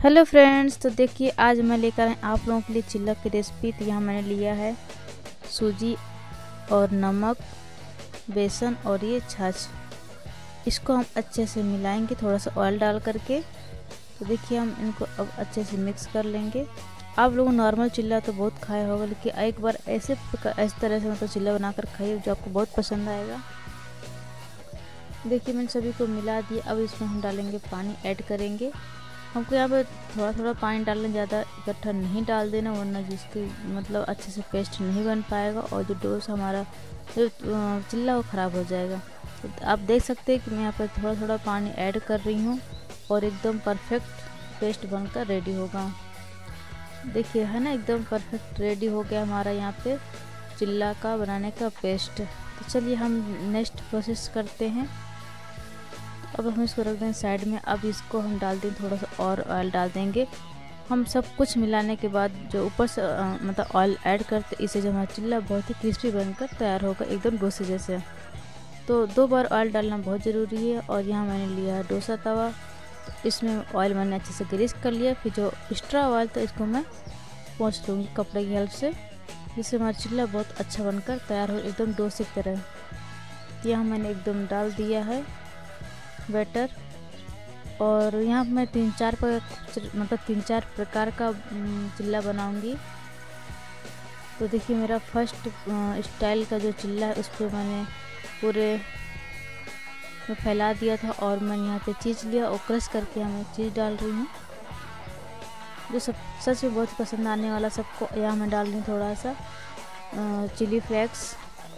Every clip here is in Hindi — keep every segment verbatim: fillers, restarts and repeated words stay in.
हेलो फ्रेंड्स, तो देखिए आज मैं लेकर आए आप लोगों के लिए चिल्ला की रेसिपी। तो यहाँ मैंने लिया है सूजी और नमक, बेसन और ये छाछ। इसको हम अच्छे से मिलाएंगे थोड़ा सा ऑयल डाल करके। तो देखिए हम इनको अब अच्छे से मिक्स कर लेंगे। आप लोगों नॉर्मल चिल्ला तो बहुत खाया होगा, लेकिन एक बार ऐसे इस तरह से मतलब चिल्ला बनाकर खाइए जो आपको बहुत पसंद आएगा। देखिए मैंने सभी को मिला दिया। अब इसमें हम डालेंगे पानी, ऐड करेंगे। हमको यहाँ पे थोड़ा थोड़ा पानी डालना, ज़्यादा इकट्ठा नहीं डाल देना, वरना जिसकी मतलब अच्छे से पेस्ट नहीं बन पाएगा और जो डोसा हमारा जो चिल्ला वो ख़राब हो जाएगा। तो आप देख सकते हैं कि मैं यहाँ पर थोड़ा थोड़ा पानी ऐड कर रही हूँ और एकदम परफेक्ट पेस्ट बनकर रेडी होगा। देखिए है ना, एकदम परफेक्ट रेडी हो गया हमारा यहाँ पे चिल्ला का बनाने का पेस्ट। तो चलिए हम नेक्स्ट प्रोसेस करते हैं। अब हम इसको रख दें साइड में। अब इसको हम डाल दें, थोड़ा सा और ऑयल डाल देंगे। हम सब कुछ मिलाने के बाद जो ऊपर से आ, मतलब ऑयल ऐड करते, इससे जो हमारा चिल्ला बहुत ही क्रिस्पी बनकर तैयार होगा, एकदम डोसे जैसे। तो दो बार ऑयल डालना बहुत ज़रूरी है। और यहाँ मैंने लिया है डोसा तवा। इसमें ऑयल मैंने अच्छे से ग्रीस कर लिया। फिर जो एक्स्ट्रा ऑयल था इसको मैं पोंछ लूँगी कपड़े की हेल्प से, जिससे हमारा चिल्ला बहुत अच्छा बनकर तैयार हो, एकदम डोसे की तरह। यहाँ मैंने एकदम डाल दिया है बैटर। और यहाँ मैं तीन चार पर मतलब तीन चार प्रकार का चिल्ला बनाऊंगी। तो देखिए मेरा फर्स्ट स्टाइल का जो चिल्ला है उस पर मैंने पूरे में फैला दिया था। और मैंने यहाँ पे चीज़ लिया और क्रश करके यहाँ मैं चीज़ डाल रही हूँ, जो सब सच में बहुत पसंद आने वाला सबको। यहाँ मैं डाल रही हूँ थोड़ा सा चिली फ्लेक्स।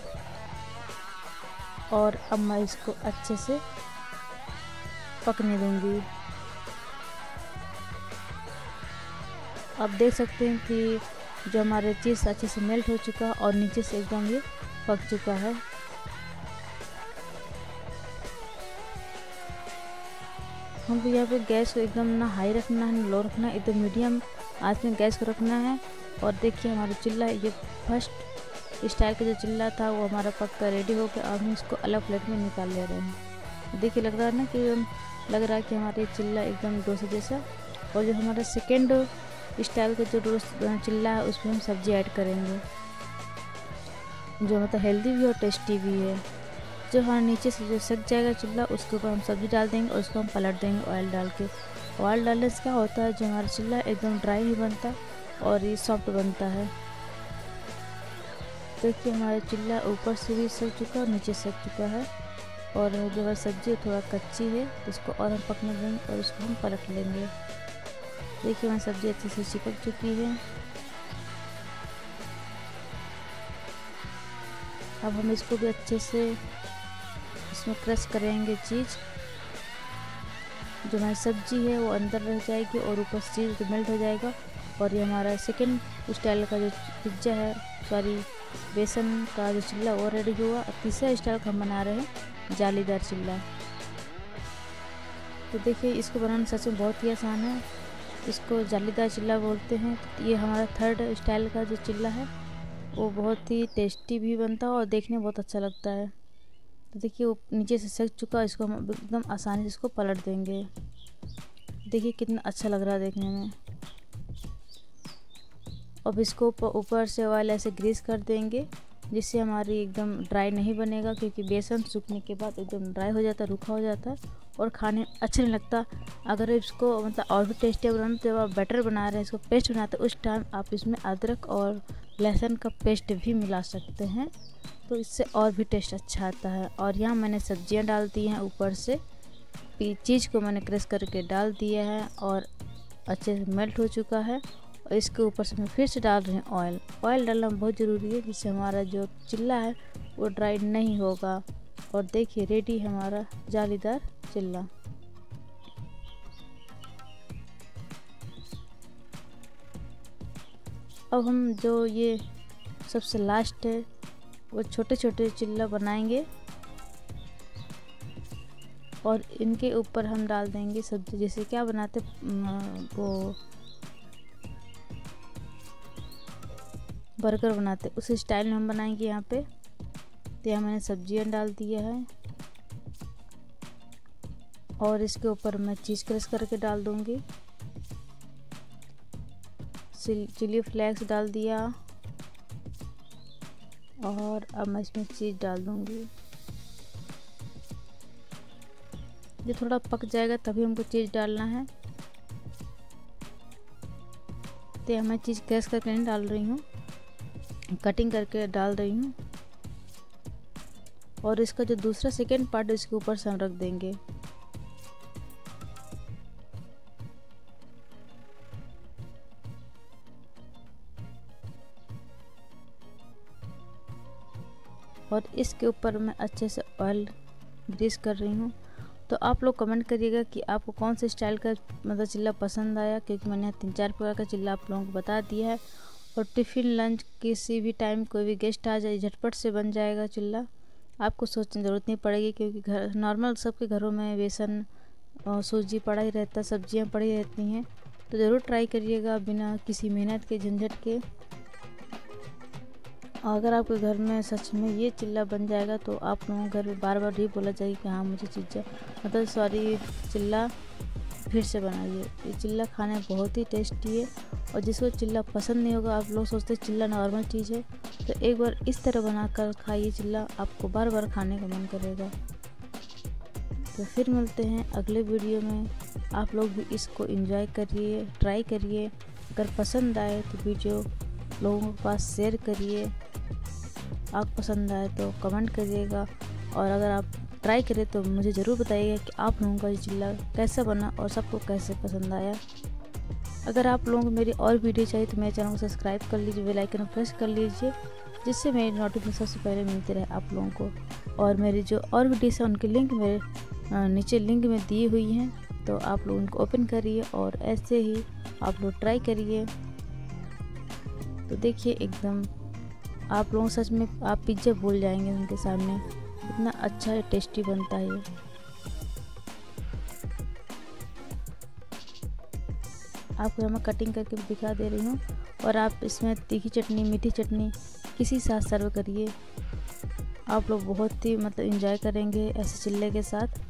और अब मैं इसको अच्छे से पकने दूंगी। आप देख सकते हैं कि जो हमारे चीज़ अच्छे से मेल्ट हो चुका है और नीचे से एकदम ये पक चुका है। हमको यहाँ पे गैस को एकदम ना हाई रखना है ना लो रखना है, एकदम मीडियम आंच में गैस को रखना है। और देखिए हमारा चिल्ला, ये फर्स्ट स्टाइल का जो चिल्ला था वो हमारा पक कर रेडी हो गया। अब हम इसको अलग प्लेट में निकाल ले रहे हैं। देखिए लग रहा है ना कि लग रहा है कि हमारे चिल्ला एकदम डोसा जैसा। और जो हमारा सेकेंड स्टाइल का जो चिल्ला है उसमें हम सब्जी ऐड करेंगे, जो मतलब हेल्दी भी और टेस्टी भी है। जो हमारे नीचे से जो सक जाएगा चिल्ला, उसके ऊपर हम सब्जी डाल देंगे और उसको हम पलट देंगे ऑयल डाल के। ऑयल डालने से क्या होता है, जो हमारा चिल्ला एकदम ड्राई ही बनता और ये सॉफ्ट बनता है। देखिए हमारा चिल्ला ऊपर से भी सक चुका और नीचे सक चुका है। और जो है सब्जी थोड़ा कच्ची है, तो इसको और हम पकने देंगे और इसको हम पलट लेंगे। देखिए हमारी सब्जी अच्छे से चिपक चुकी है। अब हम इसको भी अच्छे से इसमें क्रश करेंगे चीज़। जो हमारी सब्जी है वो अंदर रह जाएगी और ऊपर से चीज़ तो मेल्ट हो जाएगा। और ये हमारा सेकंड स्टाइल का जो पिज्ज़ा है, सॉरी बेसन का जो चिल्ला, वो रेडी हुआ। और तीसरा स्टाइल का हम बना रहे हैं जालीदार चिल्ला। तो देखिए इसको बनाना सच में बहुत ही आसान है। इसको जालीदार चिल्ला बोलते हैं। तो ये हमारा थर्ड स्टाइल का जो चिल्ला है वो बहुत ही टेस्टी भी बनता है और देखने में बहुत अच्छा लगता है। तो देखिए वो नीचे से सक चुका है, इसको हम एकदम आसानी से इसको पलट देंगे। देखिए कितना अच्छा लग रहा है देखने में। अब इसको ऊपर से ऑयल ऐसे ग्रीस कर देंगे, जिससे हमारी एकदम ड्राई नहीं बनेगा, क्योंकि बेसन सूखने के बाद एकदम ड्राई हो जाता है, रूखा हो जाता है और खाने में अच्छा नहीं लगता। अगर इसको मतलब और भी टेस्टी बनाना, तो जब आप बैटर बना रहे हैं, इसको पेस्ट बनाते हैं, उस टाइम आप इसमें अदरक और लहसुन का पेस्ट भी मिला सकते हैं, तो इससे और भी टेस्ट अच्छा आता है। और यहाँ मैंने सब्जियाँ डाल दी हैं ऊपर से। चीज़ को मैंने क्रश करके डाल दिया है और अच्छे से मेल्ट हो चुका है। और इसके ऊपर से मैं फिर से डाल रही हूँ ऑयल। ऑयल डालना बहुत ज़रूरी है, जिससे हमारा जो चिल्ला है वो ड्राई नहीं होगा। और देखिए रेडी हमारा जालीदार चिल्ला। अब हम जो ये सबसे लास्ट है वो छोटे छोटे चिल्ला बनाएंगे और इनके ऊपर हम डाल देंगे सब्जी। जैसे क्या बनाते वो बर्गर बनाते, उस स्टाइल में हम बनाएंगे यहाँ पे। तो यहाँ मैंने सब्जियाँ डाल दिया है और इसके ऊपर मैं चीज़ क्रश करके डाल दूँगी। चिली फ्लेक्स डाल दिया और अब मैं इसमें चीज़ डाल दूँगी। ये थोड़ा पक जाएगा तभी हमको चीज़ डालना है। तो मैं चीज़ क्रश करके नहीं डाल रही हूँ, कटिंग करके डाल रही हूँ। और इसका जो दूसरा सेकेंड पार्ट है इसके ऊपर से हम रख देंगे। और इसके ऊपर मैं अच्छे से ऑयल ग्रीस कर रही हूँ। तो आप लोग कमेंट करिएगा कि आपको कौन से स्टाइल का मतलब चिल्ला पसंद आया, क्योंकि मैंने तीन चार प्रकार का चिल्ला आप लोगों को बता दिया है। और टिफ़िन लंच किसी भी टाइम कोई भी गेस्ट आ जाए झटपट से बन जाएगा चिल्ला, आपको सोचने की ज़रूरत नहीं पड़ेगी, क्योंकि घर नॉर्मल सबके घरों में बेसन और सूजी पड़ा ही रहता है, सब्जियां पड़ी रहती हैं। तो ज़रूर ट्राई करिएगा बिना किसी मेहनत के झंझट के। अगर आपके घर में सच में ये चिल्ला बन जाएगा तो आप लोगों के घर में बार बार ये बोला जाएगा कि हाँ मुझे चीज़ा मतलब सॉरी चिल्ला फिर से बनाइए। ये चिल्ला खाने में बहुत ही टेस्टी है। और जिसको चिल्ला पसंद नहीं होगा, आप लोग सोचते चिल्ला नॉर्मल चीज़ है, तो एक बार इस तरह बनाकर खाइए चिल्ला, आपको बार बार खाने का मन करेगा। तो फिर मिलते हैं अगले वीडियो में। आप लोग भी इसको एंजॉय करिए, ट्राई करिए। अगर पसंद आए तो वीडियो लोगों के पास शेयर करिए। आप पसंद आए तो कमेंट करिएगा, और अगर आप ट्राई करें तो मुझे ज़रूर बताइएगा कि आप लोगों का ये चिल्ला कैसा बना और सबको कैसे पसंद आया। अगर आप लोगों को मेरी और वीडियो चाहिए तो मेरे चैनल को सब्सक्राइब कर लीजिए, बेल आइकन प्रेस कर लीजिए, जिससे मेरी नोटिफिकेशन सबसे पहले मिलती रहे आप लोगों को। और मेरी जो और वीडियोस हैं उनकी लिंक मेरे नीचे लिंक में दी हुई हैं, तो आप लोग उनको ओपन करिए और ऐसे ही आप लोग ट्राई करिए। तो देखिए एकदम आप लोग सच में आप पिज्ज़ा भूल जाएंगे उनके सामने, इतना अच्छा टेस्टी बनता है ये। आपको मैं कटिंग करके दिखा दे रही हूँ। और आप इसमें तीखी चटनी, मीठी चटनी किसी साथ सर्व करिए, आप लोग बहुत ही मतलब एंजॉय करेंगे ऐसे चिल्ले के साथ।